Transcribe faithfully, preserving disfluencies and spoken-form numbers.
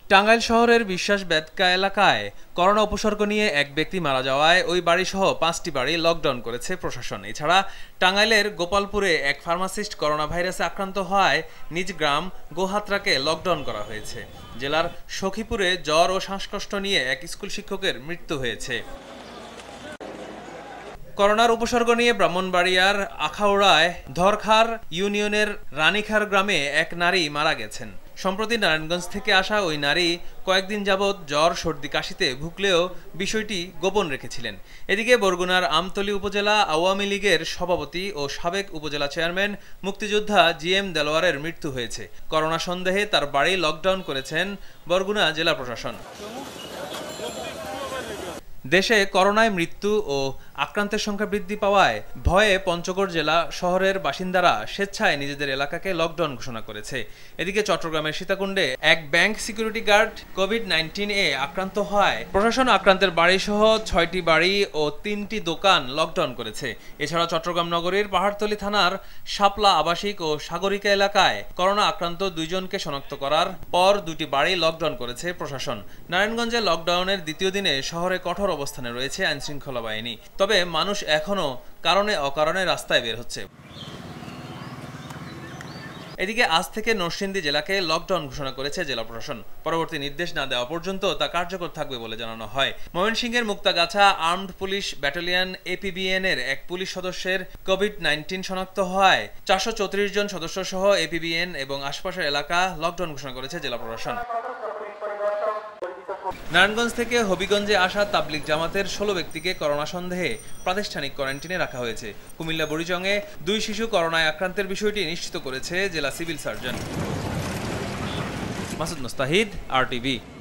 টাঙ্গাইল শহরের বিশ্বাস বেদকা এলাকায় করোনা উপসর্গ নিয়ে এক ব্যক্তি মারা যাওয়ায় ওই বাড়িসহ পাঁচটি বাড়ি লকডাউন করেছে প্রশাসন। এছাড়া টাঙ্গাইলের গোপালপুরে এক ফার্মাসিস্ট করোনা ভাইরাসে আক্রান্ত হওয়ায় নিজ গ্রাম গোহাত্রাকে লকডাউন করা হয়েছে। জেলার সখীপুরে জ্বর ও শ্বাসকষ্ট নিয়ে এক স্কুল শিক্ষকের মৃত্যু হয়েছে। করোনার উপসর্গ নিয়ে ব্রাহ্মণবাড়িয়ার আখাউড়ায় ধরখার ইউনিয়নের রানীখার গ্রামে এক নারী মারা গেছেন। সম্প্রতি নারায়ণগঞ্জ থেকে আসা ওই নারী কয়েকদিন যাবৎ জ্বর সর্দি কাশিতে ভুগলেও বিষয়টি গোপন রেখেছিলেন। এদিকে বরগুনার আমতলী উপজেলা আওয়ামী লীগের সভাপতি ও সাবেক উপজেলা চেয়ারম্যান মুক্তিযোদ্ধা জি এম দেলোয়ারের মৃত্যু হয়েছে। করোনা সন্দেহে তার বাড়ি লকডাউন করেছেন বরগুনা জেলা প্রশাসন। দেশে করোনায় মৃত্যু ও আক্রান্তের সংখ্যা বৃদ্ধি পাওয়ায় ভয়ে পঞ্চগড় জেলা শহরের বাসিন্দারা স্বেচ্ছায় নিজেদের এলাকাকে লকডাউন ঘোষণা করেছে। এদিকে চট্টগ্রামের সীতাকুণ্ডে এক bank security guard covid nineteen এ আক্রান্ত হয়। প্রশাসন আক্রান্তের বাড়িসহ ছয়টি বাড়ি ও তিনটি দোকান লকডাউন করেছে। এছাড়া চট্টগ্রাম নগরীর পাহাড়তলী থানার শাপলা আবাসিক ও সাগরিকা এলাকায় করোনা আক্রান্ত দুইজনকে শনাক্ত করার পর দুটি বাড়ি লকডাউন করেছে প্রশাসন। নারায়ণগঞ্জে লকডাউনের দ্বিতীয় দিনে শহরে কঠোর অবস্থানে রয়েছে আইনশৃঙ্খলা বাহিনী। তবে মানুষ এখনো কারণে অকারণে রাস্তায় বের হচ্ছে। এদিকে আজ থেকে নরসিংদী জেলাকে লকডাউন ঘোষণা করেছে জেলা প্রশাসন। পরবর্তী নির্দেশ না দেওয়া পর্যন্ত তা কার্যকর থাকবে বলে জানানো হয়। ময়মনসিংহের Muktagachha armed police battalion APBN এর এক পুলিশ সদস্যের কোভিড নাইন্টিন শনাক্ত হওয়ায় চারশো চৌত্রিশ জন সদস্য সহ এপিবিএন এবং আশপাশের এলাকা লকডাউন ঘোষণা করেছে জেলা প্রশাসন। নারায়ণগঞ্জ থেকে হবিগঞ্জে আসা তাবলিগ জামাতের ষোলো ব্যক্তিকে করোনা সন্দেহে প্রাতিষ্ঠানিক কোয়ারেন্টিনে রাখা হয়েছে। কুমিল্লা বুড়িচংয়ে দুই শিশু করোনায় আক্রান্তের বিষয়টি নিশ্চিত করেছে জেলা civil surgeon. Masud Mustahid, R TV.